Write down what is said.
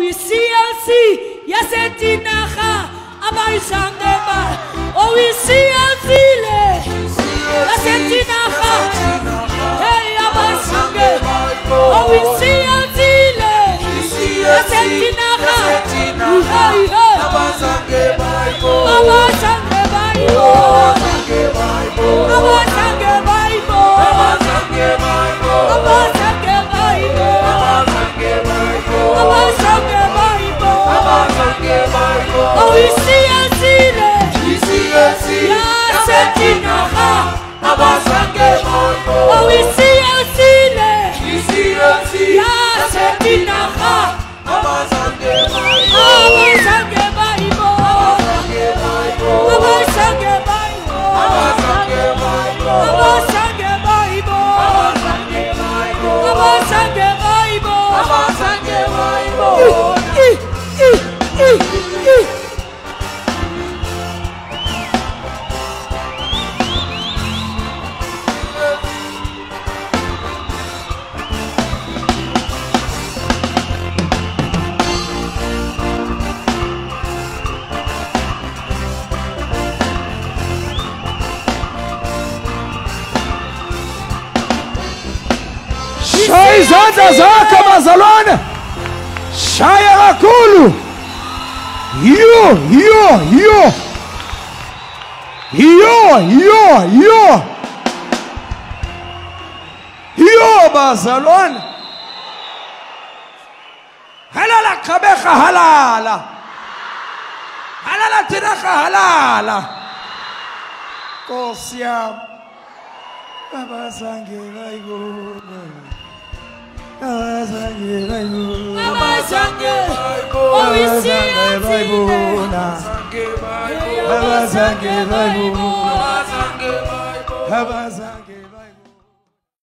CLC yasetinaha abayishangeba CLC le yasetinaha hey abayishangeba CLC le yasetinaha hey abazangeba Shai Zanta Zaka Mazalone Shai Rakulu Yo Mazalone Halala Kabecha halala Halala Tinacha halala Kosiam Baba Sange Vaigo Baba Sange